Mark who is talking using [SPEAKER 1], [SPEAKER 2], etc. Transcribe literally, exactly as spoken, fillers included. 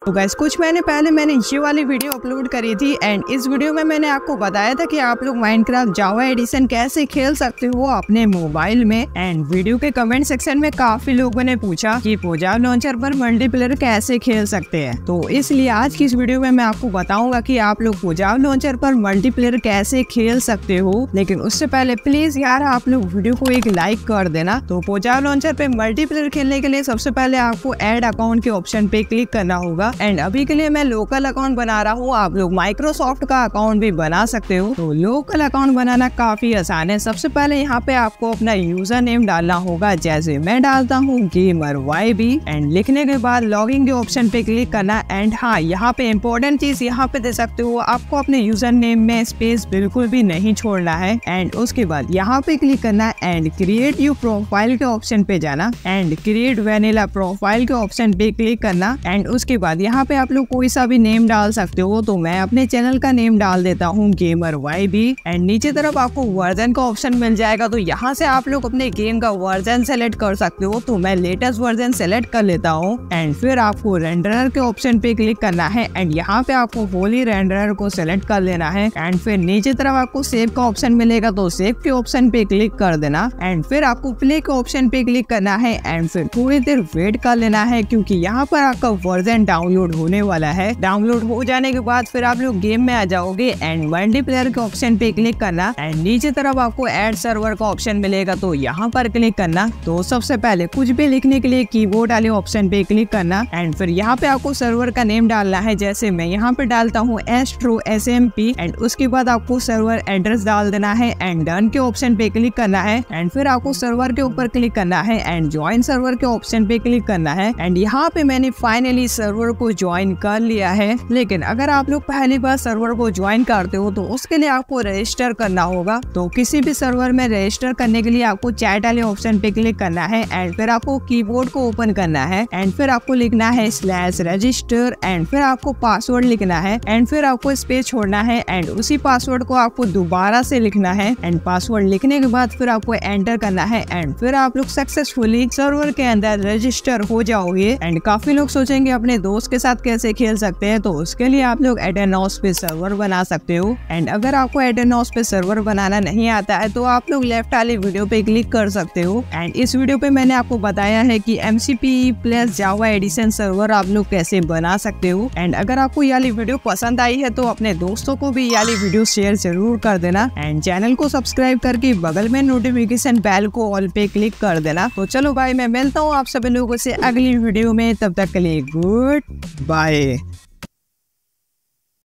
[SPEAKER 1] तो गाइस कुछ महीने पहले मैंने ये वाली वीडियो अपलोड करी थी एंड इस वीडियो में मैंने आपको बताया था कि आप लोग माइनक्राफ्ट जावा एडिशन कैसे खेल सकते हो अपने मोबाइल में। एंड वीडियो के कमेंट सेक्शन में काफी लोगों ने पूछा कि पोजाव लॉन्चर पर मल्टीप्लेयर कैसे खेल सकते हैं, तो इसलिए आज की इस वीडियो में मैं आपको बताऊंगा कि आप लोग पोजाव लॉन्चर पर मल्टीप्लेयर कैसे खेल सकते हो। लेकिन उससे पहले प्लीज यार आप लोग वीडियो को एक लाइक कर देना। तो पोजाव लॉन्चर पे मल्टीप्लेयर खेलने के लिए सबसे पहले आपको ऐड अकाउंट के ऑप्शन पे क्लिक करना होगा। एंड अभी के लिए मैं लोकल अकाउंट बना रहा हूँ, आप लोग माइक्रोसॉफ्ट का अकाउंट भी बना सकते हो। तो लोकल अकाउंट बनाना काफी आसान है। सबसे पहले यहाँ पे आपको अपना यूजर नेम डालना होगा, जैसे मैं डालता हूँ गेमर वाई बी। एंड लिखने के बाद लॉगिन के ऑप्शन पे क्लिक करना। एंड हाँ, यहाँ पे इम्पोर्टेंट चीज यहाँ पे दे सकते हो, आपको अपने यूजर नेम में स्पेस बिल्कुल भी नहीं छोड़ना है। एंड उसके बाद यहाँ पे क्लिक करना एंड क्रिएट यू प्रोफाइल के ऑप्शन पे जाना एंड क्रिएट वैनिला प्रोफाइल के ऑप्शन पे क्लिक करना। एंड उसके बाद यहाँ पे आप लोग कोई सा भी नेम डाल सकते हो, तो मैं अपने चैनल का नेम डाल देता हूँ गेमर वाई बी। एंड नीचे तरफ आपको वर्जन का ऑप्शन मिल जाएगा, तो यहाँ से आप लोग अपने गेम का वर्जन सेलेक्ट कर सकते हो। तो मैं लेटेस्ट वर्जन सेलेक्ट कर लेता हूँ। एंड फिर आपको रेंडरर के ऑप्शन पे क्लिक करना है एंड यहाँ पे आपको होली रेंडरर को सेलेक्ट कर लेना है। एंड फिर नीचे तरफ आपको सेव का ऑप्शन मिलेगा, तो सेव के ऑप्शन पे क्लिक कर देना। एंड फिर आपको प्ले के ऑप्शन पे क्लिक करना है एंड फिर थोड़ी देर वेट कर लेना है, क्योंकि यहाँ पर आपका वर्जन डाउनलोड होने वाला है। डाउनलोड हो जाने के बाद फिर आप लोग गेम में आ जाओगे एंड मल्टीप्लेयर के ऑप्शन पे क्लिक करना। एंड नीचे तरफ आपको ऐड सर्वर का ऑप्शन मिलेगा, तो यहाँ पर क्लिक करना। तो सबसे पहले कुछ भी लिखने के लिए कीबोर्ड वाले ऑप्शन पे क्लिक करना। एंड फिर यहाँ पे आपको सर्वर का नेम डालना है, जैसे मैं यहाँ पे डालता हूँ Astro S M P. And उसके बाद आपको सर्वर एड्रेस डाल देना है एंड डन के ऑप्शन पे क्लिक करना है। एंड फिर आपको सर्वर के ऊपर क्लिक करना है एंड ज्वाइन सर्वर के ऑप्शन पे क्लिक करना है। एंड यहाँ पे मैंने फाइनली सर्वर को ज्वाइन कर लिया है। लेकिन अगर आप लोग पहली बार सर्वर को ज्वाइन करते हो तो उसके लिए आपको रजिस्टर करना होगा। तो किसी भी सर्वर में रजिस्टर करने के लिए आपको चैट वाले ऑप्शन पे क्लिक करना है एंड फिर आपको कीबोर्ड को ओपन करना है एंड फिर आपको लिखना है स्लैश रजिस्टर। एंड फिर आपको पासवर्ड लिखना है एंड फिर आपको स्पेस छोड़ना है एंड उसी पासवर्ड को आपको दोबारा से लिखना है। एंड पासवर्ड लिखने के बाद फिर आपको एंटर करना है एंड फिर आप लोग सक्सेसफुली सर्वर के अंदर रजिस्टर हो जाओगे। एंड काफी लोग सोचेंगे अपने दोस्त के साथ कैसे खेल सकते हैं, तो उसके लिए आप लोग एडेनॉस पे सर्वर बना सकते हो। एंड अगर आपको एडेनॉस पे सर्वर बनाना नहीं आता है तो आप लोग लेफ्ट वाली वीडियो पे क्लिक कर सकते हो। एंड इस वीडियो पे मैंने आपको बताया है कि M C P plus Java edition server आप लोग कैसे बना सकते हो। एंड अगर आपको ये वाली वीडियो पसंद आई है तो अपने दोस्तों को भी ये वाली वीडियो शेयर जरूर कर देना एंड चैनल को सब्सक्राइब करके बगल में नोटिफिकेशन बेल को ऑल पे क्लिक कर देना। तो चलो भाई, मैं मिलता हूँ आप सभी लोगों से अगली वीडियो में, तब तक के लिए गुड बाय।